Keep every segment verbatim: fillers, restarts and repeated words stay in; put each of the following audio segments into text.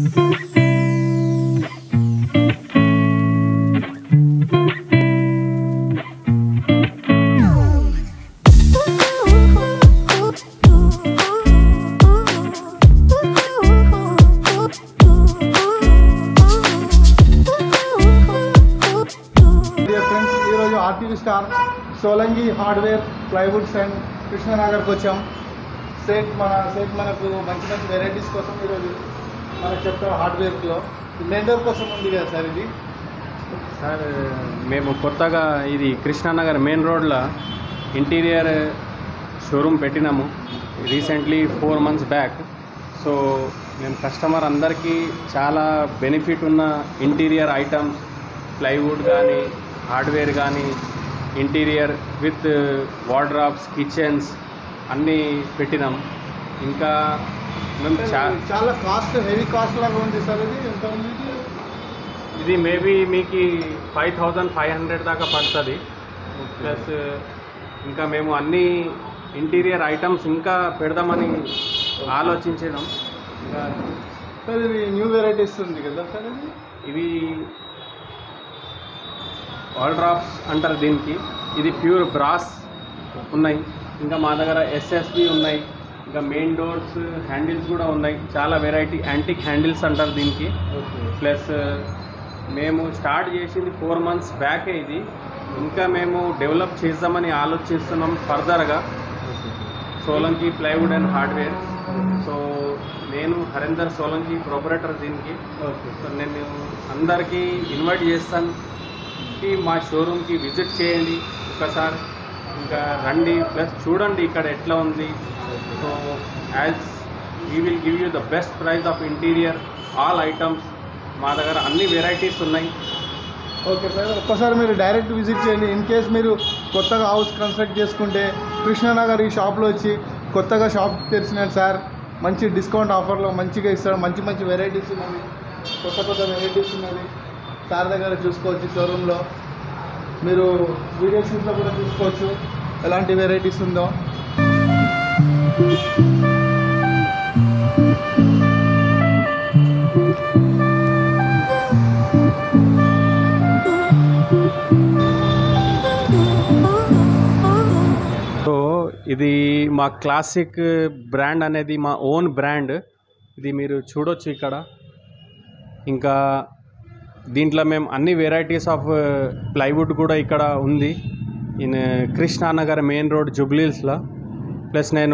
RTV star Solanki hardware plywoods and Krishnanagar को वच्चाम set मन सेट मन को मंచి మంచి వెరైటీస్ కోసం ఈ రోజు మనకు చెప్తాం హార్డ్వేర్ లో మెయిన్ డోర్ కోసం ఉంది కదా సార్ ఇది సార్ మేము కొత్తగా ఇది కృష్ణానగర్ మెయిన్ రోడ్లో ఇంటీరియర్ షోరూమ్ పెట్టినాము recently four months back. So మేము కస్టమర్ అందరికీ చాలా బెనిఫిట్ ఉన్న ఇంటీరియర్ ఐటమ్స్ ప్లైవుడ్ కానీ హార్డ్వేర్ కానీ ఇంటీరియర్ విత్ వార్డ్రాబ్స్ కిచెన్స్ అన్నీ పెట్టినాం. ఇంకా మేము చాలా కాస్ట్ హెవీ కాస్ట్ లాగా ఉంది సార్ ఇది ఎంత ఉంది ఇది మేబీ మీకు ఫైవ్ థౌజండ్ ఫైవ్ హండ్రెడ్ దాకా పడుతుంది. ప్లస్ ఇంకా మేము అన్ని ఇంటీరియర్ ఐటమ్స్ ఇంకా పెడదామని ఆలోచించినాం. ఇంకా సార్ ఇది న్యూ వెరైటీస్ ఉంది కదా సార్ ఇది ఇవి వార్డ్రాబ్స్ అంటారు దీనికి. ఇది ప్యూర్ బ్రాస్ ఉన్నాయి. ఇంకా మా దగ్గర ఎస్ఎస్బి ఉన్నాయి. ఇంకా మెయిన్ డోర్స్ హ్యాండిల్స్ కూడా ఉన్నాయి. చాలా వెరైటీ యాంటిక్ హ్యాండిల్స్ అంటారు దీనికి. ప్లస్ మేము స్టార్ట్ చేసింది ఫోర్ మంత్స్ బ్యాకే ఇది. ఇంకా మేము డెవలప్ చేద్దామని ఆలోచిస్తున్నాం ఫర్దర్గా Solanki plywood and hardware. So నేను హరేందర్ సోలంకి ప్రొపరేటర్ దీనికి. సో నేను అందరికీ ఇన్వైట్ చేస్తాను మా షోరూమ్కి విజిట్ చేయండి ఒకసారి, ఇంకా రండి ప్లస్ చూడండి ఇక్కడ ఎట్లా ఉంది. So as we will give you the best price of interior all items. మా దగ్గర అన్ని వెరైటీస్ ఉన్నాయి. ఓకే సార్, ఒక్కసారి మీరు డైరెక్ట్ విజిట్ చేయండి. ఇన్ కేస్ మీరు కొత్తగా హౌస్ కన్స్ట్రక్ట్ చేసుకుంటే కృష్ణానగర్ ఈ షాప్లో వచ్చి కొత్తగా షాప్ తెరిచినారు సార్, మంచి డిస్కౌంట్ ఆఫర్లో మంచిగా ఇస్తాడు. మంచి మంచి వెరైటీస్ ఉన్నది, కొత్త కొత్త వెరైటీస్ ఉన్నది సార్ దగ్గర చూసుకోవచ్చు. షోరూంలో మీరు వీడియో షూట్లో కూడా చూసుకోవచ్చు ఎలాంటి వెరైటీస్ ఉందో. సో ఇది మా క్లాసిక్ బ్రాండ్ అనేది మా ఓన్ బ్రాండ్. ఇది మీరు చూడొచ్చు ఇక్కడ. ఇంకా దీంట్లో మేము అన్ని వెరైటీస్ ఆఫ్ ప్లైవుడ్ కూడా ఇక్కడ ఉంది ఇన్ కృష్ణానగర్ మెయిన్ రోడ్ జుబ్లీహిల్స్లో. ప్లస్ నేను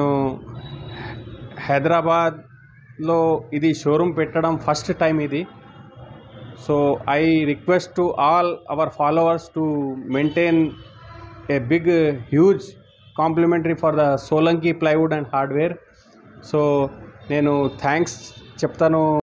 హైదరాబాద్లో ఇది షోరూమ్ పెట్టడం ఫస్ట్ టైం ఇది. So I request to all our followers to maintain a big huge complimentary for the Solanki plywood and hardware. So నేను థ్యాంక్స్ చెప్తాను